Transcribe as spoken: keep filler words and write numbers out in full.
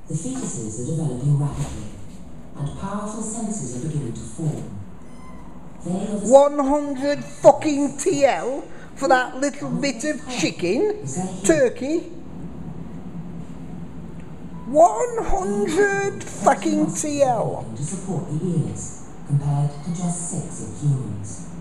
The fetuses are developing rapidly, and powerful senses are beginning to form. They are the one hundred fucking T L for that little bit of chicken, turkey. one hundred fucking T L. to support the ears, compared to just six in humans.